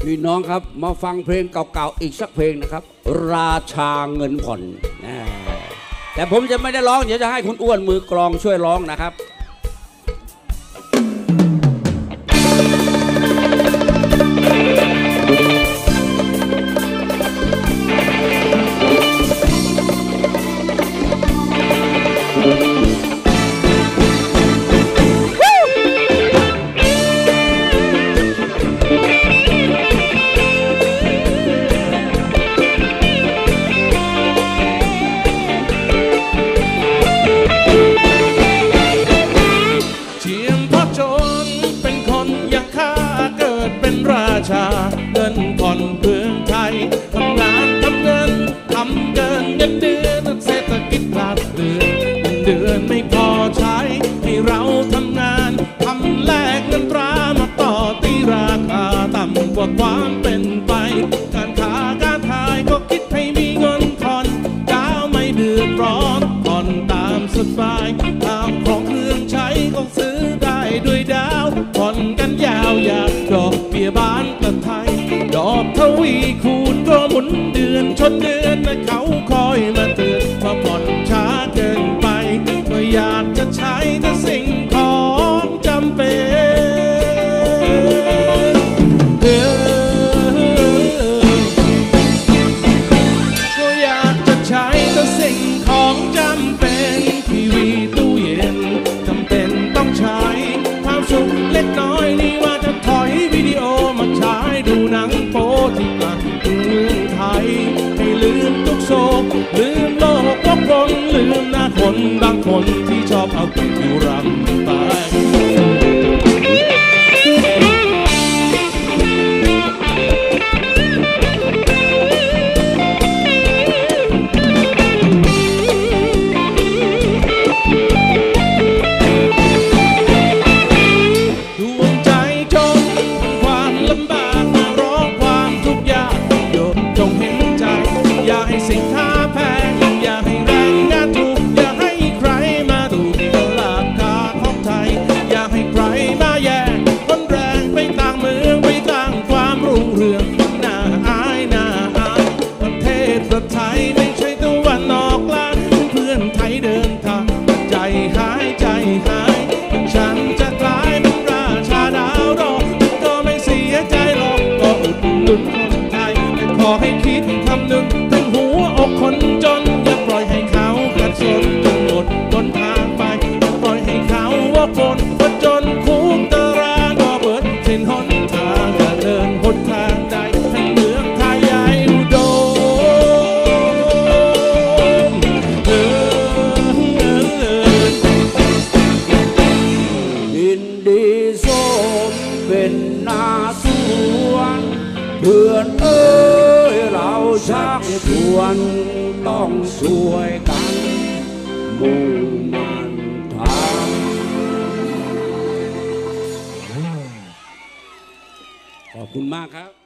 พี่น้องครับมาฟังเพลงเก่าๆอีกสักเพลงนะครับราชาเงินผ่อนแต่ผมจะไม่ได้ร้องเดี๋ยวจะให้คุณอ้วนมือกลองช่วยร้องนะครับเงินผ่อนเมืองไทยทำงานทำเงินทำเกินเงินเดือนเศรษฐกิจพลาดเรือนเงินเดือนไม่พอใช้ให้เราทำงานทำแลกเงินตรามาต่อตีราคาต่ำกว่าความเป็นไปการค้าการขายก็คิดให้มีเงินผ่อนดาวไม่เดือดร้อนผ่อนตามสบายตามของเครื่องใช้ก็ซื้อได้ด้วยดาวผ่อนกันยาวอยากดอกเบี้ยบ้านกระไทยดอกทวีคูณก็หมุนเดือนชนเดือนและเขาคอยมาเตือนว่าผ่อนช้าเกินไปก็อยากจะใช้แต่สิ่งของจำเป็นก็อยากจะใช้แต่สิ่งของจำเป็นทีวีตู้เย็นจำเป็นต้องใช้ความสุขเล็กน้อยนี่ว่าจะถอยวิดีโอมาฉายดูหนังโป๊ที่กลั่นเมืองไทยให้ลืมทุกโศกลืมโลกวกวนลืมหน้าคนบางคนที่ชอบเอาผิดอยู่รำไปสินค้าแพงอย่าให้แรงงานถูกอย่าให้ใครมาดูตลาดค้าของไทยอย่าให้ใครมาแย่งคนแรงไปต่างเมืองไปต่างความรุ่งเรืองน่าอายน่าอายประเทศไทยไม่ใช่ตะวันออกกลางเพื่อนไทยเดินทางใจหายใจหายฉันจะกลายเป็นราชาดาวดอกก็ไม่เสียใจหรอกก็อุดหนุนคนไทยแต่ขอให้คิดคำหนึ่งคนจนอย่าปล่อยให้เขาขัดสนจนหมดบนทางไปอย่าปล่อยให้เขาว่าคนจนคุกตารางก็เบิดเส้นหนทางจะเดินหนทางใดให้เมืองไทยใหญ่อุดมดินดีสมเป็นนาสวนเพื่อนเอ้ยเราชักชวนต้องช่วยกันมุ่งมั่นทำขอบคุณมากครับ